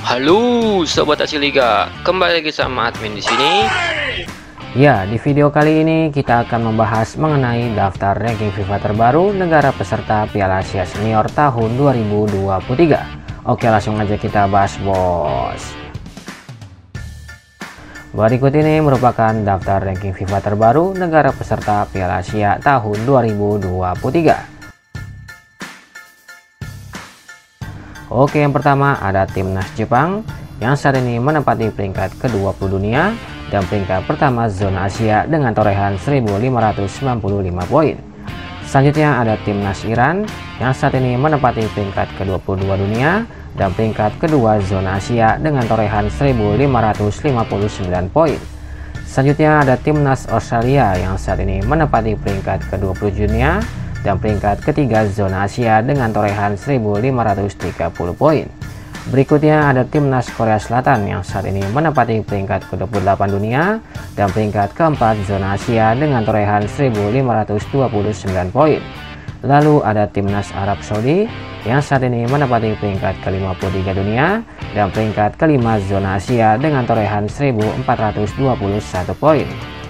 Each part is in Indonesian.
Halo Sobat Aksi Liga, kembali lagi sama admin di sini. Ya, di video kali ini kita akan membahas mengenai daftar ranking FIFA terbaru negara peserta Piala Asia Senior tahun 2023. Oke, langsung aja kita bahas, bos. Berikut ini merupakan daftar ranking FIFA terbaru negara peserta Piala Asia tahun 2023. Oke, yang pertama ada timnas Jepang yang saat ini menempati peringkat ke-20 dunia dan peringkat pertama zona Asia dengan torehan 1595 poin. Selanjutnya ada timnas Iran yang saat ini menempati peringkat ke-22 dunia dan peringkat kedua zona Asia dengan torehan 1559 poin. Selanjutnya ada timnas Australia yang saat ini menempati peringkat ke-20 dunia dan peringkat ketiga zona Asia dengan torehan 1530 poin. Berikutnya ada timnas Korea Selatan yang saat ini menempati peringkat ke-28 dunia dan peringkat keempat zona Asia dengan torehan 1529 poin. Lalu ada timnas Arab Saudi yang saat ini menempati peringkat ke-53 dunia dan peringkat kelima zona Asia dengan torehan 1421 poin.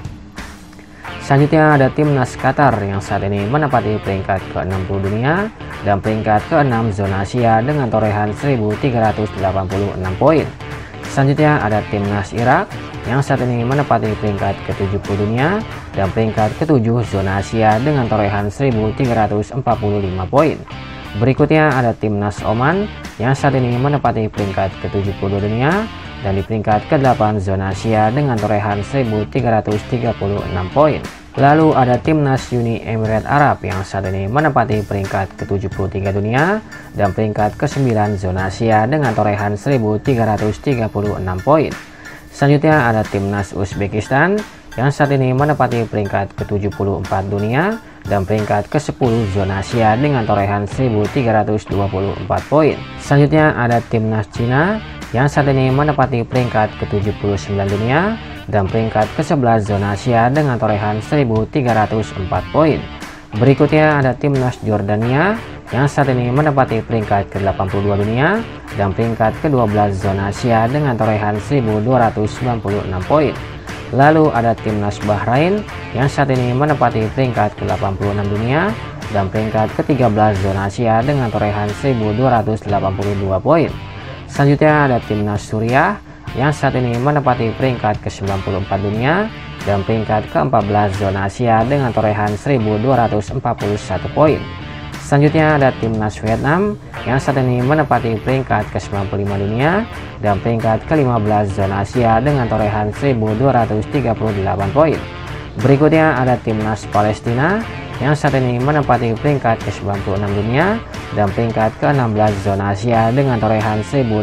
Selanjutnya ada timnas Qatar yang saat ini menempati peringkat ke-60 dunia dan peringkat ke-6 zona Asia dengan torehan 1386 poin. Selanjutnya ada timnas Irak yang saat ini menempati peringkat ke-70 dunia dan peringkat ke-7 zona Asia dengan torehan 1345 poin. Berikutnya ada timnas Oman yang saat ini menempati peringkat ke-70 dunia dan di peringkat ke-8 zona Asia dengan torehan 1336 poin. Lalu ada timnas Uni Emirat Arab yang saat ini menempati peringkat ke-73 dunia dan peringkat ke-9 zona Asia dengan torehan 1336 poin. Selanjutnya ada timnas Uzbekistan yang saat ini menempati peringkat ke-74 dunia dan peringkat ke-10 zona Asia dengan torehan 1324 poin. Selanjutnya ada timnas Cina yang saat ini menempati peringkat ke-79 dunia dan peringkat ke-11 zona Asia dengan torehan 1304 poin. Berikutnya ada timnas Jordania yang saat ini menempati peringkat ke-82 dunia dan peringkat ke-12 zona Asia dengan torehan 1296 poin. Lalu ada timnas Bahrain yang saat ini menempati peringkat ke-86 dunia dan peringkat ke-13 zona Asia dengan torehan 1282 poin. Selanjutnya ada timnas Suriah yang saat ini menempati peringkat ke-94 dunia dan peringkat ke-14 zona Asia dengan torehan 1241 poin. Selanjutnya ada timnas Vietnam yang saat ini menempati peringkat ke-95 dunia dan peringkat ke-15 zona Asia dengan torehan 1238 poin. Berikutnya ada timnas Palestina yang saat ini menempati peringkat ke-96 dunia dan peringkat ke-16 zona Asia dengan torehan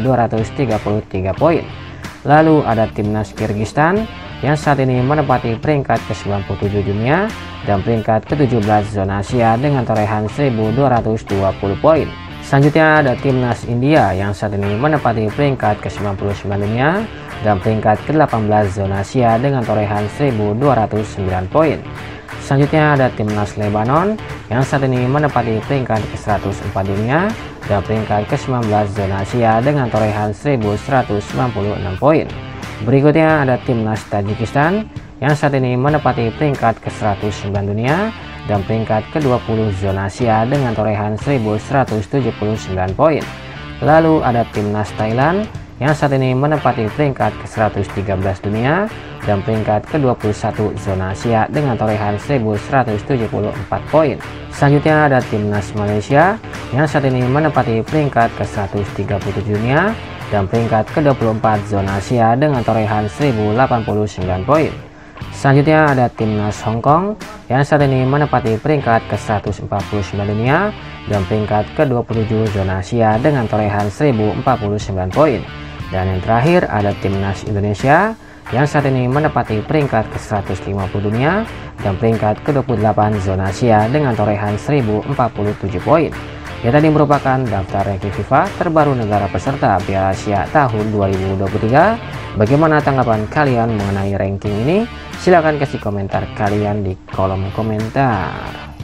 1233 poin. Lalu ada timnas Kyrgyzstan yang saat ini menempati peringkat ke-97 dunia dan peringkat ke-17 zona Asia dengan torehan 1220 poin. Selanjutnya ada timnas India yang saat ini menempati peringkat ke-99 dunia dan peringkat ke-18 zona Asia dengan torehan 1209 poin. Selanjutnya ada timnas Lebanon yang saat ini menempati peringkat ke-104 dunia dan peringkat ke-19 zona Asia dengan torehan 1196 poin. Berikutnya ada timnas Tajikistan yang saat ini menempati peringkat ke-109 dunia dan peringkat ke-20 zona Asia dengan torehan 1179 poin. Lalu ada timnas Thailand yang saat ini menempati peringkat ke-113 dunia dan peringkat ke-21 zona Asia dengan torehan 1174 poin. Selanjutnya ada timnas Malaysia yang saat ini menempati peringkat ke-137 dunia dan peringkat ke-24 zona Asia dengan torehan 1089 poin. Selanjutnya ada timnas Hong Kong yang saat ini menempati peringkat ke-149 dunia dan peringkat ke-27 zona Asia dengan torehan 1049 poin. Dan yang terakhir ada timnas Indonesia yang saat ini menempati peringkat ke-150 dunia dan peringkat ke-28 zona Asia dengan torehan 1047 poin. Ya, tadi merupakan daftar ranking FIFA terbaru negara peserta Piala Asia tahun 2023. Bagaimana tanggapan kalian mengenai ranking ini? Silahkan kasih komentar kalian di kolom komentar.